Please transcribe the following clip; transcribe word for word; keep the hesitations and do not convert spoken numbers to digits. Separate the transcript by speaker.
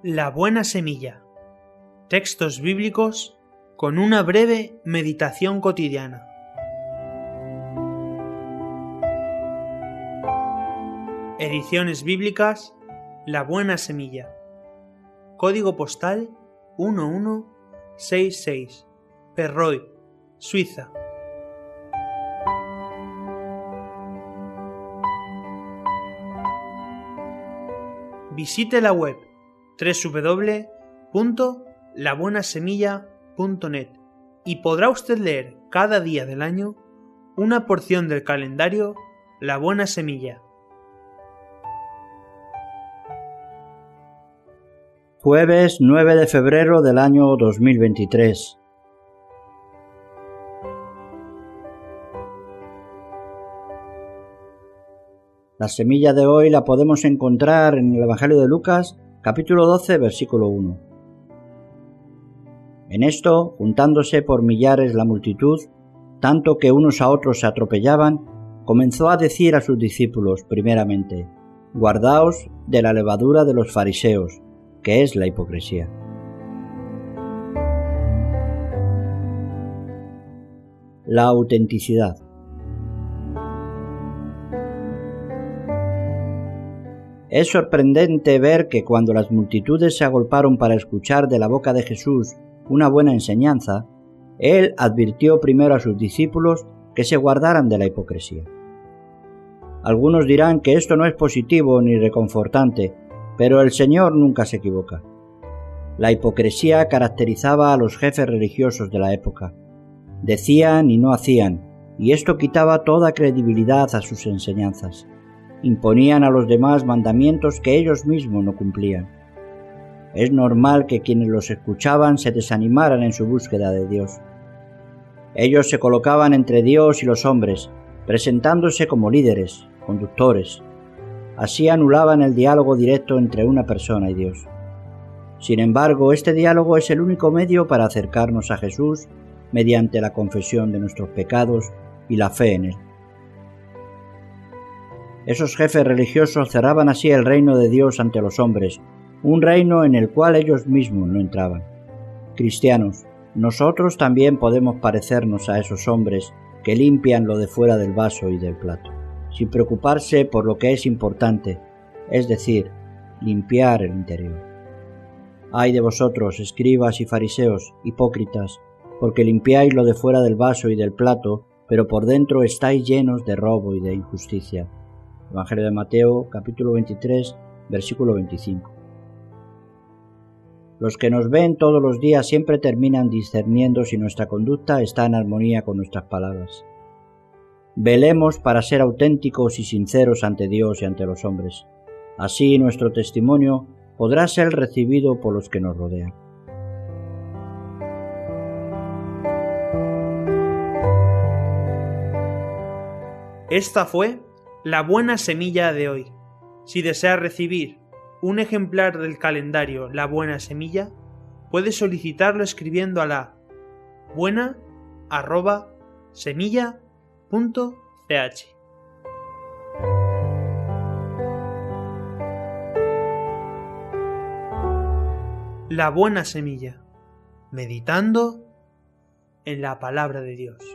Speaker 1: La buena semilla. Textos bíblicos con una breve meditación cotidiana. Ediciones bíblicas La buena semilla. Código postal uno uno seis seis. Perroy, Suiza. Visite la web doble u doble u doble u punto la buena semilla punto net y podrá usted leer cada día del año una porción del calendario La Buena Semilla.
Speaker 2: Jueves nueve de febrero del año dos mil veintitrés. La semilla de hoy la podemos encontrar en el Evangelio de Lucas, capítulo doce, versículo uno. En esto, juntándose por millares la multitud, tanto que unos a otros se atropellaban, comenzó a decir a sus discípulos, primeramente, guardaos de la levadura de los fariseos, que es la hipocresía. La autenticidad. Es sorprendente ver que cuando las multitudes se agolparon para escuchar de la boca de Jesús una buena enseñanza, Él advirtió primero a sus discípulos que se guardaran de la hipocresía. Algunos dirán que esto no es positivo ni reconfortante, pero el Señor nunca se equivoca. La hipocresía caracterizaba a los jefes religiosos de la época. Decían y no hacían, y esto quitaba toda credibilidad a sus enseñanzas. Imponían a los demás mandamientos que ellos mismos no cumplían. Es normal que quienes los escuchaban se desanimaran en su búsqueda de Dios. Ellos se colocaban entre Dios y los hombres, presentándose como líderes, conductores. Así anulaban el diálogo directo entre una persona y Dios. Sin embargo, este diálogo es el único medio para acercarnos a Jesús mediante la confesión de nuestros pecados y la fe en Él. Esos jefes religiosos cerraban así el reino de Dios ante los hombres, un reino en el cual ellos mismos no entraban. Cristianos, nosotros también podemos parecernos a esos hombres que limpian lo de fuera del vaso y del plato, sin preocuparse por lo que es importante, es decir, limpiar el interior. Ay de vosotros, escribas y fariseos, hipócritas, porque limpiáis lo de fuera del vaso y del plato, pero por dentro estáis llenos de robo y de injusticia. Evangelio de Mateo, capítulo veintitrés, versículo veinticinco. Los que nos ven todos los días siempre terminan discerniendo si nuestra conducta está en armonía con nuestras palabras. Velemos para ser auténticos y sinceros ante Dios y ante los hombres. Así nuestro testimonio podrá ser recibido por los que nos rodean.
Speaker 1: Esta fue La Buena Semilla de hoy. Si desea recibir un ejemplar del calendario La Buena Semilla, puede solicitarlo escribiendo a la buena arroba semilla punto ch. La Buena Semilla, meditando en la palabra de Dios.